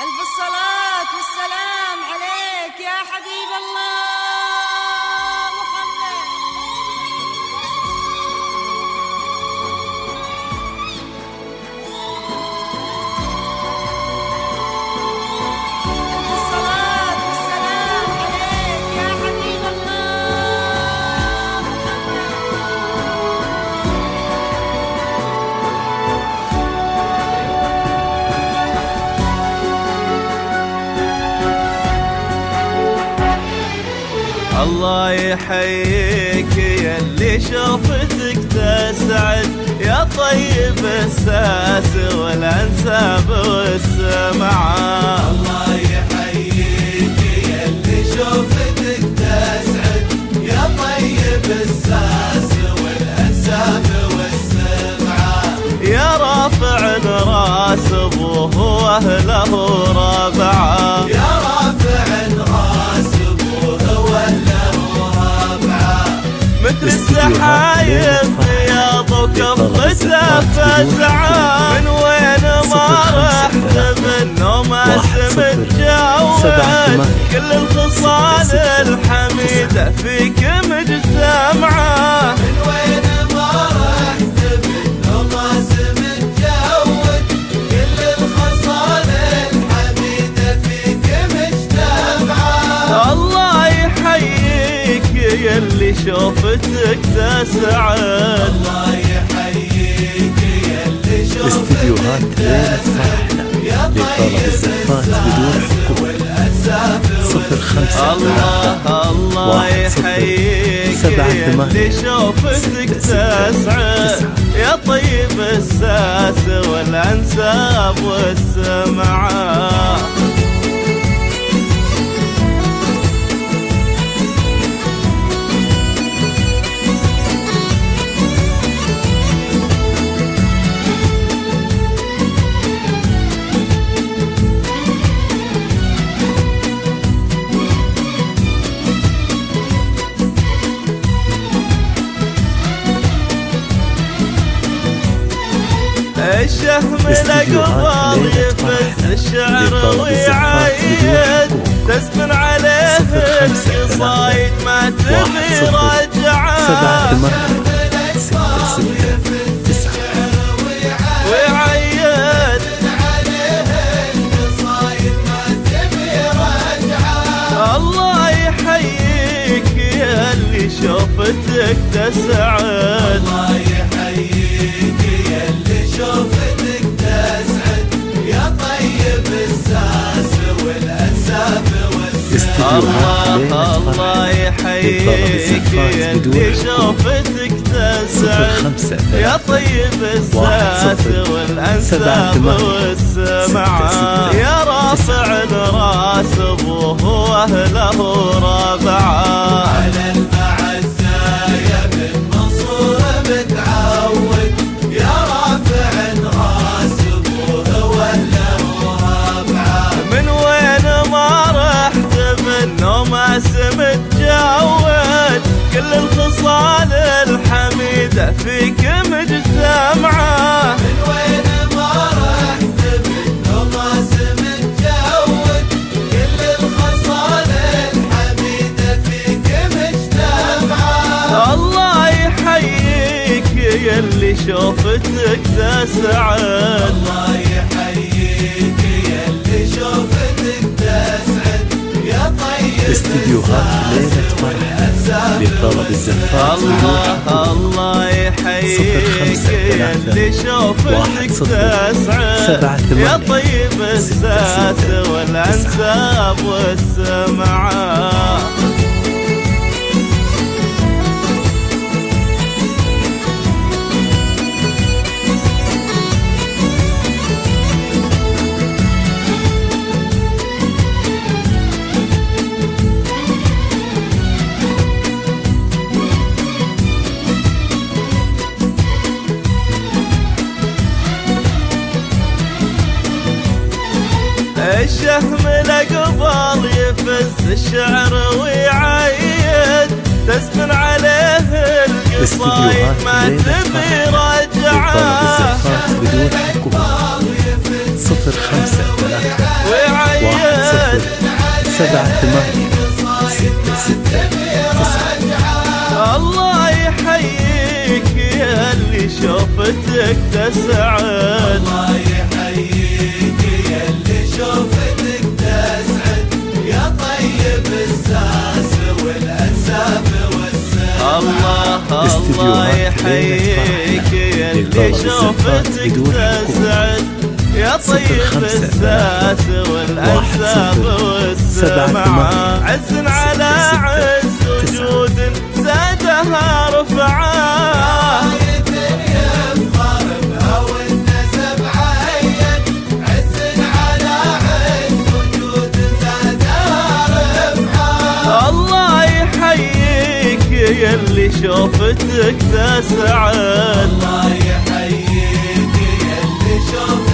ألف الصلاة والسلام عليك يا حبيب الله محمد. ألف الصلاة والسلام عليك يا حبيب الله محمد. الله يحييك يا اللي شوفتك تسعد، يا طيب الساس والانساب والسمعة. الله يحييك يا اللي شوفتك تسعد، يا طيب الساس والانساب والسمعة. يا رافع راس ابوه واهله رابعة، يا رافع راس مثل السحايب رياض وكفته فزعة. من وين ما رحت بالنوم اسم تجاوز، كل الخصال الحميدة فيك مجتمعة. من وين ما رحت بالنوم اسم تجاوز، كل الخصال الحميدة فيك مجتمعة. الله يحييك يا اللي شوفتك تسعد. الله يحييك يا اللي شوفتك استديوهات ليلة فرحنا لطلب الزفات بدون حقوق. 05 الله يحييك يا اللي شوفتك تسعد، يا طيب الساس والانساب والسمعة. الشهم الأقبال يفز الشعر ويعيد، تسبن عليه القصايد ما تبي رجعه. 7 8 6 6 9 ويعيد عليه القصايد ما تبي رجعه. الله يحييك يا اللي شوفتك تسعد. الله يحييك يا اللي شوفتك تسعد، يا طيب الساس والانساب والسمعة. الله يحييك يا اللي شوفتك تسعد، يا طيب الساس والانساب والسمعة. يا رافع راس ابوه واهله رابعة، على المعزة يا بن منصور متعود، يا رافع راس ابوه واهله رابعة. من وين ما رحت بالنوم اسم تجاوز، كل الخصال الحميدة فيك مجتمعة. من وين ما رحت بالنوم اسم تجاوز، كل الخصال الحميدة فيك مجتمعة. الله يحييك يا اللي شوفتك تسعد. الله يحييك يا اللي شوفتك تسعد، يا طيب استديوهات ليلة فرحنا لطلب الزفات بدون حقوق. الله يحييك يا اللي شوفتك تسعد، يا طيب الساس والانساب والسمعة. الشهم الأقبال يفز الشعر ويعيد، تسبن عليه القصايد ما تبي رجعه. بدون حقوق. 05 3 الله يحييك يا اللي شوفتك تسعد. الله يحييك يا اللي شوفتك تسعد، يا طيب الساس والأنساب والسعد. الله يحييك يا اللي شوفتك تسعد، يا طيب الساس والأنساب والسمعة. عز على عز وجود زادها رفعة، يفخر بها والنسب عين. عز على عز وجود زادها رفعة. الله يحييك يا اللي شوفتك تسعد. الله يحييك يا اللي شوفتك